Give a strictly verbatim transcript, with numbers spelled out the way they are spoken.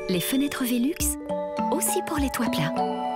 Les fenêtres Velux, aussi pour les toits plats.